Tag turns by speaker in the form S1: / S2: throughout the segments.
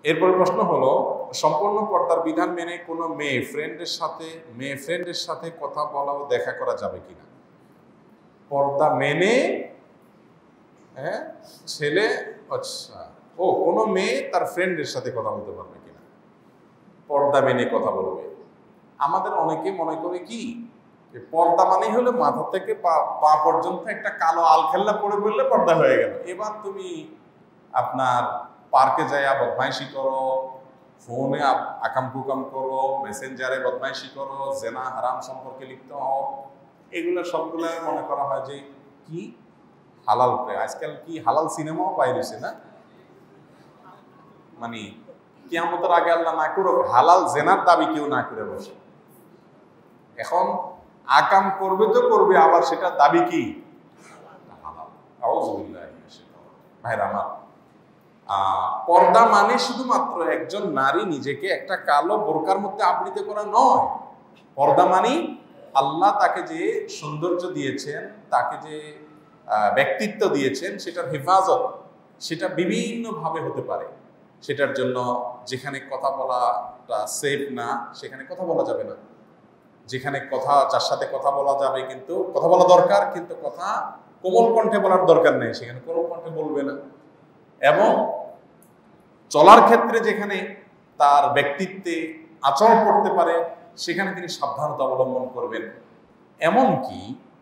S1: এরপরে প্রশ্ন হলো, সম্পূর্ণ পর্দার বিধান মেনে কোনো মেয়ে ফ্রেন্ডের সাথে কথা বলা ও দেখা করা যাবে কিনা? পর্দা মেনে ছেলে, আচ্ছা, কোনো মেয়ে তার ফ্রেন্ডের সাথে কথা বলতে পারবে কিনা? পর্দা মেনে কথা বলবে। আমাদের অনেকে মনে করে কি পর্দা মানে হলো মাথা থেকে পা পর্যন্ত একটা কালো আলখেল্লা পরে বললে পর্দা হয়ে গেল। এবার তুমি আপনার পার্কে যাইয়া বদমাইশি করো, ফোনে আকাম কুকাম করো, মেসেঞ্জারে বদমাইশি করো, জেনা হারাম সম্পর্কে লিপ্ত হও, এগুলো সবগুলো মনে করা হয় যে কি হালাল প্রায়। আজকাল কি হালাল সিনেমাও বাইরেছে না, মানে কিয়ামতের আগে আল্লাহ না করুক হালাল জেনার দাবি কেউ না করে বসে। এখন আকাম করবে তো করবে, আবার সেটা দাবি কি হালাল। আউযুবিল্লাহি মিনাশ শাইতানির রাজিম। ভাইরা আমার, পর্দা মানে শুধুমাত্র একজন নারী নিজেকে একটা কালো বোরকার মধ্যে আবৃত করা নয়। পর্দা মানে আল্লাহ তাকে যে সৌন্দর্য দিয়েছেন, তাকে যে ব্যক্তিত্ব দিয়েছেন, সেটার হেফাজত সেটা বিভিন্নভাবে হতে পারে। সেটার জন্য যেখানে কথা বলাটা সেফ না সেখানে কথা বলা যাবে না, যেখানে যার সাথে কথা বলা যাবে কিন্তু কথা বলা দরকার, কিন্তু কথা কোমল কণ্ঠে বলার দরকার নেই, সেখানে কোমল কণ্ঠে বলবে না। এবং চলার ক্ষেত্রে যেখানে তার ব্যক্তিত্বে আচরণ করতে পারে সেখানে তিনি সাবধানতা অবলম্বন করবেন। এমনকি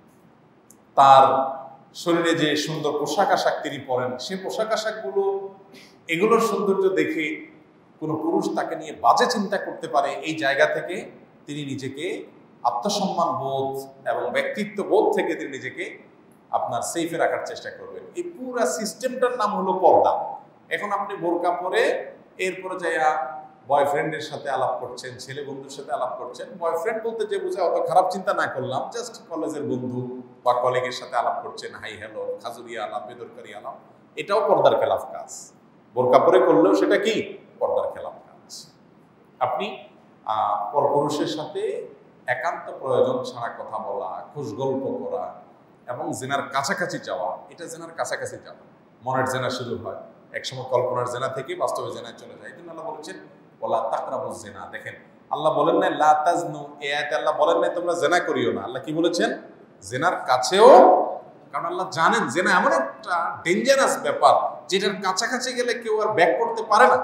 S1: তার শরীরে যে সুন্দর পোশাক আশাক তিনি পরেন, সেই পোশাক আশাকগুলো এগুলোর সৌন্দর্য দেখে কোনো পুরুষ তাকে নিয়ে বাজে চিন্তা করতে পারে, এই জায়গা থেকে তিনি নিজেকে আত্মসম্মান বোধ এবং ব্যক্তিত্ব বোধ থেকে তিনি নিজেকে আপনার সেফে রাখার চেষ্টা করবেন। এই পুরো সিস্টেমটার নাম হলো পর্দা। এখন আপনি বোরকা পরে এরপরে যাইয়া বয়ফ্রেন্ডের সাথে আলাপ করছেন, ছেলে বন্ধুর সাথে আলাপ করছেন। বয়ফ্রেন্ড বলতে যে বোঝায় অত খারাপ চিন্তা না করলাম, জাস্ট কলেজের বন্ধু বা কলিগের সাথে আলাপ করছেন, হাই হ্যালো, খাজুরিয়া আলাপ, বেদরকারি আলাপ, এটাও পর্দার খেলাফ কাজ। বোরকা পরে করলেও সেটা কি পর্দার খেলাফ কাজ। আপনি পরপুরুষের সাথে একান্ত প্রয়োজন ছাড়া কথা বলা, খুশগল্প করা এবং জেনার কাছাকাছি যাওয়া, এটা জেনার কাছাকাছি যাওয়া। মনের জেনা শুরু হয়, একসময় কল্পনার জেনা থেকে বাস্তবে জেনায় চলে যায়। এই জন্য আল্লাহ বলেছেন ওয়ালা তাকরাবুজ জিনা। দেখেন, আল্লাহ বলেন নাই লা তাজনু, এই আয়াতে আল্লাহ বলেন নাই তোমরা জেনা করিও না। আল্লাহ কি বলেছেন? জেনার কাছেও, কারণ আল্লাহ জানেন জেনা এমন একটা ডেঞ্জারাস ব্যাপার যেটার কাছাকাছি গেলে কেউ আর ব্যাক করতে পারে না।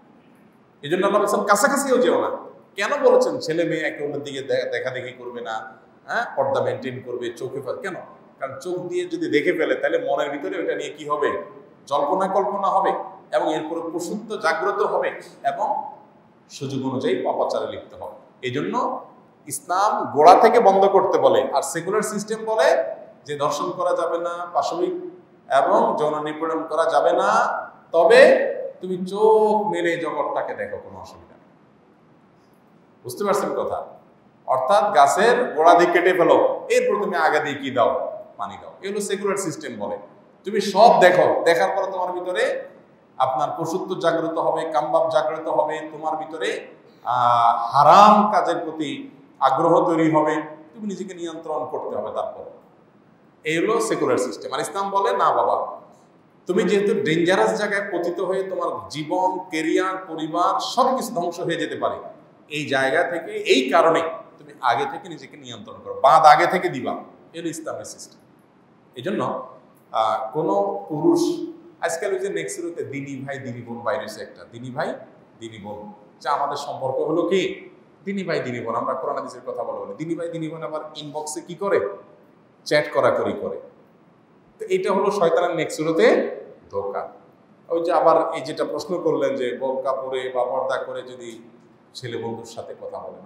S1: এই জন্য আল্লাহ বলেছেন কাছাকাছিও যেও না। কেন বলেছেন? ছেলে মেয়ে একে অন্যের দিকে দেখা দেখি করবে না, পর্দা মেনটেন করবে, চোখে কেন? কারণ চোখ দিয়ে যদি দেখে ফেলে তাহলে মনের ভিতরে ওটা নিয়ে কি হবে? জল্পনা কল্পনা হবে এবং এরপরে প্রসূত জাগ্রত হবে এবং সুযোগ অনুযায়ী পাপাচারে লিপ্ত হবে। এই জন্য ইসলাম গোড়া থেকে বন্ধ করতে বলে, আর সেকুলার সিস্টেম বলে যে দর্শন করা যাবে না, পাশবিক এবং যৌন নিপীড়ন করা যাবে না, তবে তুমি চোখ মেলে জগৎটাকে দেখো, কোনো অসুবিধা নেই। বুঝতে পারছেন কথা? অর্থাৎ গাছের গোড়া দিয়ে কেটে ফেলো, এরপর তুমি আগে দিয়ে কি দাও? পানি দাও। এগুলো সেকুলার সিস্টেম বলে। তুমি সব দেখো, দেখার পরে তোমার ভিতরে আপনার পশুত্ব জাগ্রত হবে, কামবাব জাগ্রত হবে, তোমার ভিতরে হারাম কাজের প্রতি আগ্রহ তৈরি হবে, তুমি নিজেকে নিয়ন্ত্রণ করতে হবে। তারপর এই হলো সেকুলার সিস্টেম। আর ইসলাম বলে না বাবা, তুমি যেহেতু ডেঞ্জারাস জায়গায় পতিত হয়ে তোমার জীবন, কেরিয়ার, পরিবার সবকিছু ধ্বংস হয়ে যেতে পারে, এই জায়গা থেকে এই কারণে তুমি আগে থেকে নিজেকে নিয়ন্ত্রণ করো, বাদ আগে থেকে দিবা। এর ইসলামের সিস্টেম। এই জন্য কোনো পুরুষ আজকাল ওই যে নেক্সট দিনী ভাই দিনী বোন বাইরেছে একটা, দিনী ভাই দিনী বোন, যা আমাদের সম্পর্ক হলো কি দিনী ভাই দিনী বোন। আমরা কোরআন হাদিসের কথা বলে দিনী ভাই দিনী বোন, আবার ইনবক্সে কি করে? চ্যাট করাকরি করে। তো এটা হলো শয়তানের নেক্সটে ধোঁকা। ওই যে আবার এই যেটা প্রশ্ন করলেন যে বোরকা পরে বা পর্দা করে যদি ছেলে বন্ধুর সাথে কথা বলে,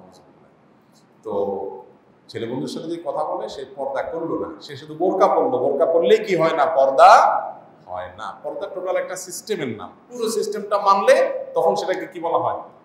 S1: তো ছেলে বন্ধুর সাথে যদি কথা বলে সে পর্দা করলো না, সে শুধু বোরকা পরলো। বোরকা পরলেই কি হয় না? পর্দা হয় না। পর্দা টোটাল একটা সিস্টেমের নাম। পুরো সিস্টেমটা মানলে তখন সেটাকে কি বলা হয়?